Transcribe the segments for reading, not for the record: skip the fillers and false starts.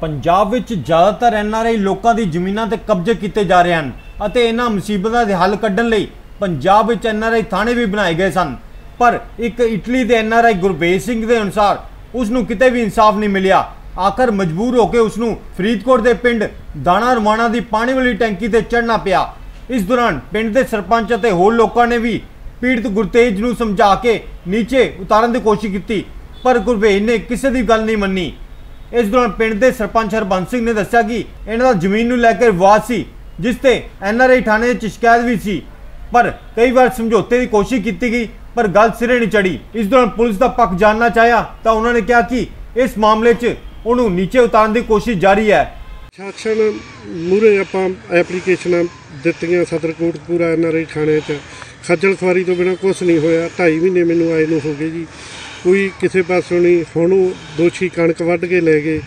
पंजाब विच ज़्यादातर NRI लोगों की जमीनों ते कब्जे किए जा रहे हैं और इन्हां मुसीबतों के हल कढ़न लई पंजाब विच NRI थाने भी बनाए गए सन। पर एक इटली के NRI गुरभेज सिंह के अनुसार उसनूं किते भी इंसाफ नहीं मिलिया। आखिर मजबूर होकर उसनूं फरीदकोट के पिंड दाणा रवाना की पानी वाली टैंकी ते चढ़ना पिया। इस दौरान पिंड के सरपंच और होर लोगों ने भी पीड़ित गुरतेज नूं समझा के नीचे उतारन की कोशिश की, पर गुरभेज ने किसी की गल नहीं मनी। इस दौरान पिंड के सरपंच हरबंस सिंह ने दस्सिया कि इन्हां दा जमीन नूं लैके विवाद सी, जिस ते NRI थाने च शिकायत भी सी, पर कई बार समझौते की कोशिश की गई पर गल सिरे नहीं चढ़ी। इस दौरान पुलिस का पक्ष जानना चाहा तो उन्होंने कहा कि इस मामले च उन्होंने नीचे उतारने की कोशिश जारी है। शासन मूहरे आपां एप्लीकेशनां दित्तियां सदर कोटकपूरा NRI थाने च खज्जल खुआरी तो बिना कुछ नहीं होया। 2.5 महीने मैनूं आए नूं हो गए जी, कोई किसी पासों नहीं। हुण दोषी कणक वढ़ के लै गए,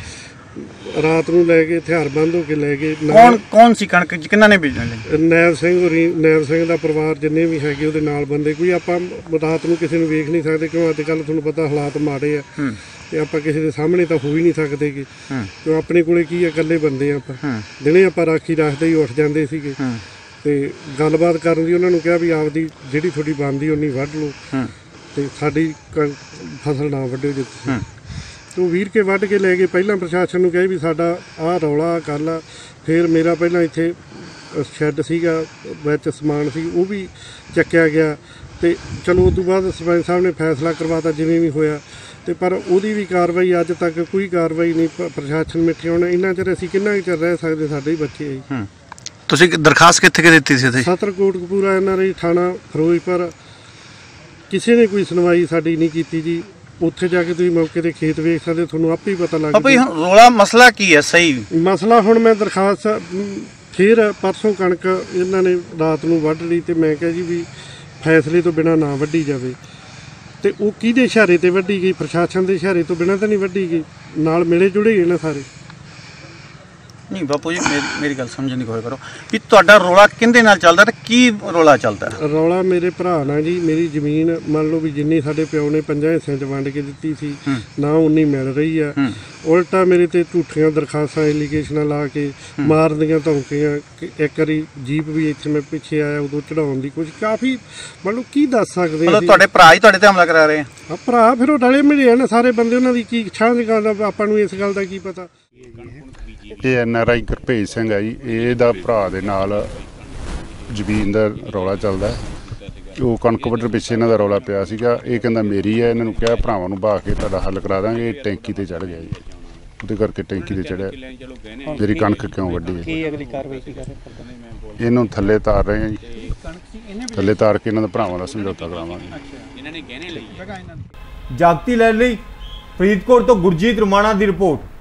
रात नूं लै गए, हथियारबंद हो के लै गए। कौन सी कणक किन्हां ने भेजणी? नैब सिंह होरी, नैब सिंह दा परिवार जिन्ने भी हैगे उहदे नाल बंदे। कोई आपां रात नूं किसी नूं वेख नहीं सकदे, क्यों अजकल तुहानूं पता हालात माड़े आ ते आपां किसी दे सामने तां हो ही नहीं सकदे कि क्यों अपने कोले की आ, इकल्ले बंदे आपां। दिने आपां राखी रखदे ही उठ जांदे सीगे ते गलबात करन दी उन्हां नूं कहा भी आपदी जिहड़ी तुहाडी बनदी उन्नी वढ़ लो ते साडी फसल ना वड्डिओ जे तुसीं। तो वीर के वढ़ के लै गए। पहलां प्रशासन नूं कहा भी साडा आह रौला गल आ। फिर मेरा पहलां इत्थे शैड सीगा विच समान सी वो भी चक्किया गया ते चलो उस तो बाद सरपंच साहब ने फैसला करवाता जिवें भी होया ते पर उहदी भी कार्रवाई अज तक कोई कार्रवाई नहीं। प्रशासन मिठे होना इन्ना चिर असीं किन्ना चिर रह सकदे, साडे ही बच्चे आ। तुसीं दरखास्त कित्थे दित्ती सी? सदर कोटकपूरा NRI थाना फिरोजपुर। किसी ने कोई सुनवाई साडी नहीं कीती जी। उत्थे जाके तुसीं मौके ते खेत वेख सकदे, तुहानूं आपे ही पता लग जाए। रोला मसला की है? सही मसला हुण मैं दरखास्त फिर परसों कणक इन्हां ने रात नूं वढ़ लई ते मैं कहा जी भी फैसले तो बिना ना वड्डी जावे ते वो किहदे इशारे ते वड्डी गई? प्रशासन के इशारे तो बिना तो नहीं वड्डी गई, नाल मिले जुड़े ही ना सारे। नहीं बापू जी मेरी गल समझने की कोशिश करो भी तुहाडा रोला किहदे नाल चलदा ते की रोला चलदा? रौला मेरे भरा नाल जी। मेरी जमीन मान लो भी जिन्नी साडे प्यो ने 5 हिस्सिਆਂ 'ਚ वंड के दित्ती सी ना उन्नी मिल रही है। उल्टा मेरे ते झूठियां दरखास्तां एलीगेशनां ला के मारन दियां धमकियां। एक बारी जीप भी इत्थे मैं पिछे आया उदों चढ़ाउण दी कोशिश। काफ़ी मान लो की दस सकदे मतलब तुहाडे भरा ही तुहाडे ते हमला करा रहे हैं? भरा फिर वो रले मिले ना सारे बंदे, उन्हां दी की छांझ गल दा आपां नूं इस गल दा की पता। ये NRI गुरभेज सिंह है जी, ਇਹਦਾ ਭਰਾ ਦੇ ਨਾਲ ਜ਼ਮੀਨ ਦਾ ਰੌਲਾ ਚੱਲਦਾ। ਉਹ ਕਣਕ ਵੱਢਣ ਪਿੱਛੇ ਇਹਨਾਂ ਦਾ ਰੌਲਾ ਪਿਆ ਸੀਗਾ। ਇਹ ਕਹਿੰਦਾ ਮੇਰੀ ਹੈ, ਇਹਨਾਂ ਨੂੰ ਕਿਹਾ ਭਰਾਵਾਂ ਨੂੰ ਬਾਹ ਕੇ ਤੁਹਾਡਾ ਹੱਲ ਕਰਾ ਦਾਂਗੇ। ਇਹ ਟੈਂਕੀ ਤੇ ਚੜ੍ਹ ਗਿਆ ਜੀ, ਉਹਦੇ ਕਰਕੇ ਟੈਂਕੀ ਤੇ ਚੜ੍ਹਿਆ। ਮੇਰੀ ਕਣਕ ਕਿਉਂ ਵੱਢੀ ਹੈ? ਕੀ ਅਗਲੀ ਕਾਰਵਾਈ ਕੀ ਕਰ ਰਹੇ? ਇਹਨੂੰ ਥੱਲੇ ਤਾਰ ਰਹੇ ਹਾਂ ਜੀ, ਥੱਲੇ ਤਾਰ ਕੇ ਇਹਨਾਂ ਦੇ ਭਰਾਵਾਂ ਦਾ ਸਮਝੌਤਾ ਕਰਾਵਾਂਗੇ। ਜਾਗਤੀ ਲਹਿਰ ਲਈ ਫਰੀਦਕੋਟ ਤੋਂ ਗੁਰਜੀਤ ਰਮਾਣਾ ਦੀ ਰਿਪੋਰਟ।